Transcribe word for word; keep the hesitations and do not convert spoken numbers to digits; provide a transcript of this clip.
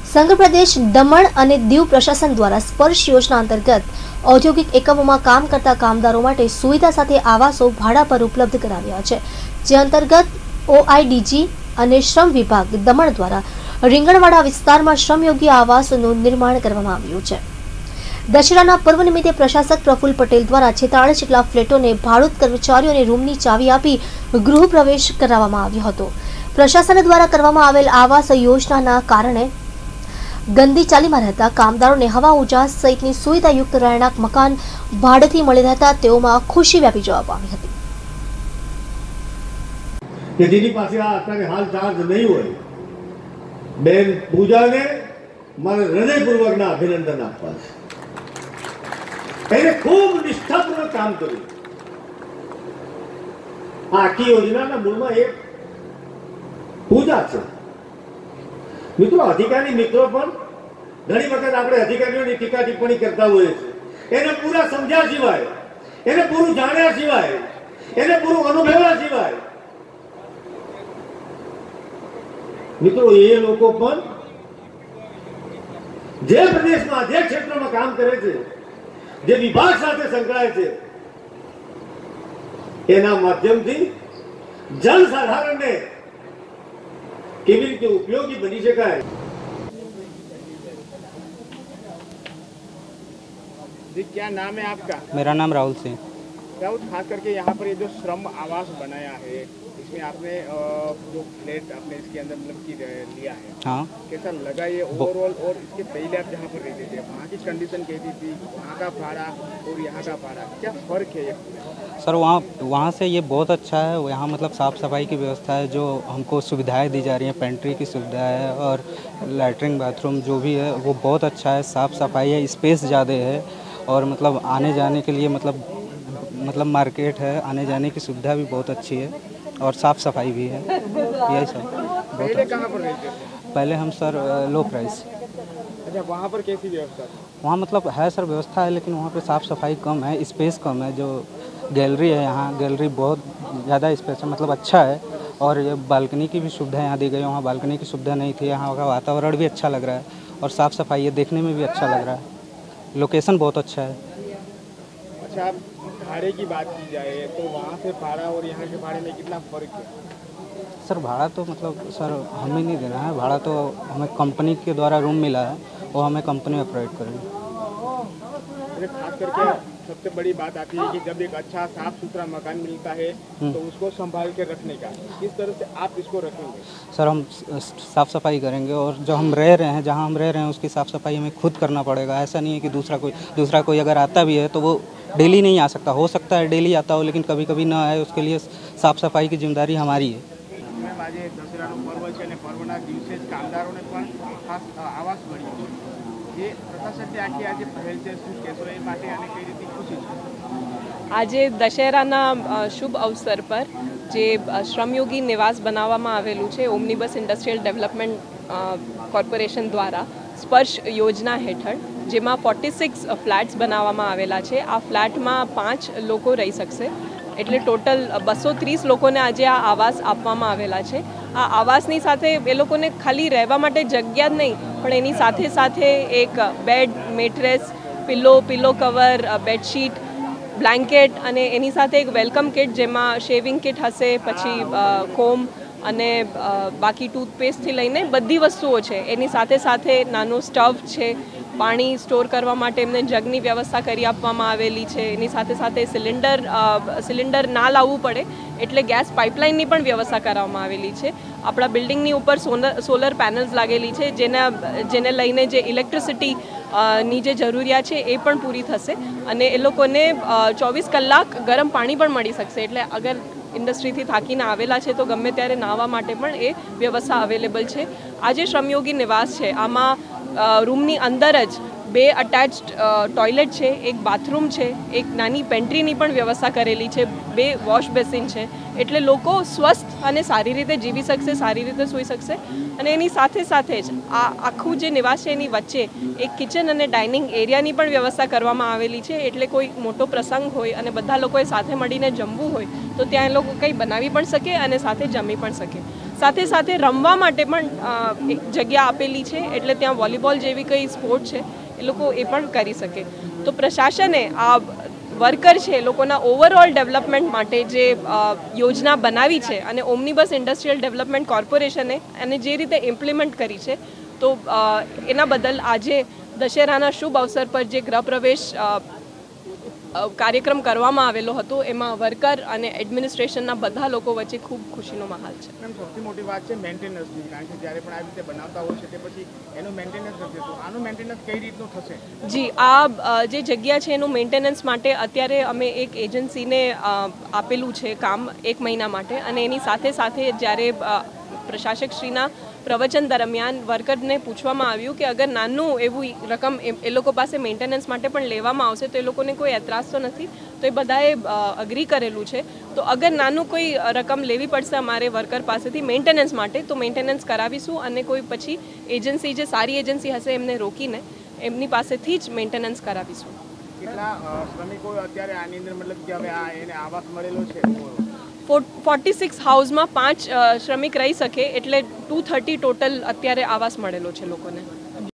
સંઘ પ્રદેશ દમણ અને દીવ પ્રશાસન દ્વારા સ્પર્શ યોજના અંતર્ગત ઔદ્યોગિક એકમોમાં કામ કરતા કામદારો માટે સુવિધા સાથે આવાસો ભાડા પર ઉપલબ્ધ કરાવ્યા છે, જે અંતર્ગત ઓઆઈડીજી અને શ્રમ વિભાગ દમણ દ્વારા રીંગણવાડા વિસ્તારમાં શ્રમયોગી આવાસનું નિર્માણ કરવામાં આવ્યું છે। દશેરાના પર્વ નિમિત્તે પ્રશાસક પ્રફુલ્લ પટેલ દ્વારા છેતાળીસ જેટલા ફ્લેટોને ભાડૂત કર્મચારીઓને રૂમની ચાવી આપી ગૃહ પ્રવેશ કરાવવામાં આવ્યો હતો। પ્રશાસન દ્વારા કરવામાં આવેલ આવાસ યોજનાના કારણે ગંદી ચાલીમાં રહેતા કામદારોને હવા ઉજાસ સહિતની સુવિધાયુક્ત રહેણાંક મકાન ભાડેથી મળી રહેતા તેઓમાં ખુશી વ્યાપી જવા પામી હતી। કે જેની પાસે આ અત્યારે હાલ ચાર્જ નહીં હોય, બેન પૂજાને મારે હૃદયપૂર્વકના અભિનંદન આપવા છે। એને ખૂબ નિષ્ઠાપૂર્વક કામ કર્યું। આ આખી યોજનાના મૂળમાં એક પૂજા છે। મિત્રો, અધિકારી મિત્રો પણ ઘણી વખત આપણે અધિકારીઓની ટીકા ટિપ્પણી કરતા હોઈએ છીએ, એને પૂરા સમજ્યા સિવાય, એને પૂરું જાણ્યા સિવાય, એને પૂરું અનુભવ્યા સિવાય મિત્રો એ લોકો પણ જે પ્રદેશમાં જે ક્ષેત્રમાં કામ કરે છે, જે વિભાગ સાથે સંકળાય છે, એના માધ્યમથી જનસાધારણને કેવી રીતે ઉપયોગી બની શકાય। जी, क्या नाम है आपका? मेरा नाम राहुल सिंह। राहुल, खास करके यहाँ पर ये जो श्रम आवास बनाया है, इसमें आपने जो फ्लैट आपने इसके अंदर मतलब की लिया है, हाँ, कैसा लगा ये ओवरऑल? और इसके पहले आप जहाँ पर रहते थे वहाँ की कंडीशन कैसी थी, वहाँ का भाड़ा और यहाँ का भाड़ा क्या फर्क है? ये सर वहाँ वहाँ से ये बहुत अच्छा है। यहाँ मतलब साफ़ सफाई की व्यवस्था है, जो हमको सुविधाएं दी जा रही हैं, पेंट्री की सुविधा है और लैट्रिन बाथरूम जो भी है वो बहुत अच्छा है। साफ़ सफाई है, स्पेस ज़्यादा है और मतलब आने जाने के लिए मतलब मतलब मार्केट है, आने जाने की सुविधा भी बहुत अच्छी है और साफ़ सफाई भी है। यही सब बहुत पहले कहाँ पर रहते थे? पहले हम सर लो प्राइस। अच्छा, वहाँ पर कैसी व्यवस्था थी? वहाँ मतलब है सर व्यवस्था है, लेकिन वहाँ पे साफ़ सफाई कम है, स्पेस कम है। जो गैलरी है, यहाँ गैलरी बहुत ज़्यादा स्पेस है, मतलब अच्छा है। और ये बालकनी की भी सुविधा यहाँ दी गई, वहाँ बालकनी की सुविधा नहीं थी। यहाँ का वातावरण भी अच्छा लग रहा है और साफ़ सफाई है, देखने में भी अच्छा लग रहा है। लोकेशन बहुत अच्छा है। अच्छा, आप भाड़े की बात की जाए तो वहाँ से भाड़ा और यहाँ के भाड़े में कितना फ़र्क है? सर भाड़ा तो मतलब सर हमें नहीं देना है, भाड़ा तो हमें कंपनी के द्वारा रूम मिला है, वो हमें कंपनी में प्रोवाइड करेगी। खास करके सबसे बड़ी बात आती है कि जब एक अच्छा साफ सुथरा मकान मिलता है तो उसको संभाल के रखने का, किस तरह से आप इसको रखेंगे? सर हम साफ़ सफाई करेंगे और जो हम रह रहे हैं, जहाँ हम रह रहे हैं उसकी साफ़ सफाई हमें खुद करना पड़ेगा। ऐसा नहीं है कि दूसरा कोई दूसरा कोई अगर आता भी है तो वो डेली नहीं आ सकता, हो सकता है डेली आता हो लेकिन कभी कभी ना आए, उसके लिए साफ़ सफाई की जिम्मेदारी हमारी है। आज दशेराનો પર્વ છે અને પર્વના દિવસે જ કામદારોને પણ ખાસ આવાસ મળ્યો છે। જે પ્રશાસનની આખી આજે પહેલ છે, શું કહેશો એ માટે અને કઈ રીતે ખુશી છે? આજે દશેરાના શુભ અવસર પર જે શ્રમયોગી નિવાસ બનાવવામાં આવેલું છે ઓમનીબસ ઇન્ડસ્ટ્રીયલ ડેવલપમેન્ટ કોર્પોરેશન દ્વારા સ્પર્શ યોજના હેઠળ, જેમાં ફોર્ટી સિક્સ ફ્લેટ્સ બનાવવામાં આવેલા છે। આ ફ્લેટમાં પાંચ લોકો રહી શકશે, એટલે ટોટલ બસો ત્રીસ લોકોને આજે આ આવાસ આપવામાં આવેલા છે। આ આવાસની સાથે એ લોકોને ખાલી રહેવા માટે જગ્યા જ નહીં, પણ એની સાથે સાથે એક bed, mattress, pillow, pillow cover, bedsheet, blanket અને એની સાથે એક વેલકમ કિટ, જેમાં શેવિંગ કિટ હશે, પછી કોમ અને બાકી ટૂથપેસ્ટથી લઈને બધી વસ્તુઓ છે। એની સાથે સાથે નાનો સ્ટવ છે, પાણી સ્ટોર કરવા માટે એમને જગની વ્યવસ્થા કરી આપવામાં આવેલી છે। એની સાથે સાથે સિલિન્ડર સિલિન્ડર ના લાવવું પડે એટલે ગેસ પાઇપલાઇનની પણ વ્યવસ્થા કરવામાં આવેલી છે। આપણા બિલ્ડિંગની ઉપર સોલર સોલર પેનલ્સ લાગેલી છે, જેના જેને લઈને જે ઇલેક્ટ્રિસિટી ની જે જરૂરિયાત છે એ પણ પૂરી થશે અને એ લોકોને ચોવીસ કલાક ગરમ પાણી પણ મળી શકશે। એટલે અગર ઇન્ડસ્ટ્રીથી થાકીને આવેલા છે તો ગમે ત્યારે નાહવા માટે પણ એ વ્યવસ્થા અવેલેબલ છે। આ જે શ્રમયોગી નિવાસ છે આમાં રૂમની અંદર જ બે અટેચ્ડ ટોયલેટ છે, એક બાથરૂમ છે, એક નાની પેન્ટ્રીની પણ વ્યવસ્થા કરેલી છે, બે વોશ બેસિન છે, એટલે લોકો સ્વસ્થ અને સારી રીતે જીવી શકશે, સારી રીતે સૂઈ શકશે। અને એની સાથે સાથે જ આ આખું જે નિવાસ છે એની વચ્ચે એક કિચન અને ડાઇનિંગ એરિયાની પણ વ્યવસ્થા કરવામાં આવેલી છે, એટલે કોઈ મોટો પ્રસંગ હોય અને બધા લોકોએ સાથે મળીને જમવું હોય તો ત્યાં એ લોકો કંઈ બનાવી પણ શકે અને સાથે જમી પણ શકે। સાથે સાથે રમવા માટે પણ એક જગ્યા આપેલી છે, એટલે ત્યાં વોલીબોલ જેવી કંઈ સ્પોર્ટ છે એ લોકો એ પણ કરી શકે. તો પ્રશાસને આ વર્કર છે એ લોકોના ઓવરઓલ ડેવલપમેન્ટ માટે જે યોજના બનાવી છે અને ઓમ્નિબસ ઇન્ડસ્ટ્રીયલ ડેવલપમેન્ટ કોર્પોરેશને અને જે રીતે ઇમ્પ્લિમેન્ટ કરી છે, તો એના બદલ આજે દશેરાના શુભ અવસર પર જે ગૃહપ્રવેશ કાર્યક્રમ કરવામાં આવેલો હતો એમાં વર્કર અને એડમિનિસ્ટ્રેશનના બધા લોકો વચ્ચે ખૂબ ખુશીનો માહોલ છે. મેમ, સૌથી મોટી વાત છે મેન્ટેનન્સની, કારણ કે જ્યારે પણ આ રીતે બનાવતા હોય છે તે પછી એનું મેન્ટેનન્સ નથી થતું. આનું મેન્ટેનન્સ કઈ રીતનું થશે? જી, આ જે જગ્યા છે એનું મેન્ટેનન્સ માટે અત્યારે અમે એક એજન્સીને આપેલું છે કામ એક મહિના માટે, અને એની સાથે સાથે જ્યારે પ્રશાસકશ્રીના પ્રવચન દરમિયાન વર્કરને પૂછવામાં આવ્યું કે અગર નાનું એવું રકમ એ લોકો પાસે મેન્ટેનન્સ માટે પણ લેવામાં આવશે તો એ લોકોને કોઈ એતરાજ તો નથી, તો એ બધાએ અગ્રી કરેલું છે. તો અગર નાનું કોઈ રકમ લેવી પડશે અમારે વર્કર પાસેથી મેન્ટેનન્સ માટે, તો મેન્ટેનન્સ કરાવીશું અને કોઈ પછી એજન્સી જે સારી એજન્સી હશે એમને રોકીને એમની પાસેથી જ મેન્ટેનન્સ કરાવીશું. કેટલા શ્રમિકો અત્યારે આની અંદર મતલબ કે હવે આ એને આવાસ મળેલો છે? ફોર્ટી સિક્સ હાઉસમાં પાંચ શ્રમિક રહી શકે, એટલે ટુ થર્ટી ટોટલ અત્યારે આવાસ મળેલો છે લોકોને.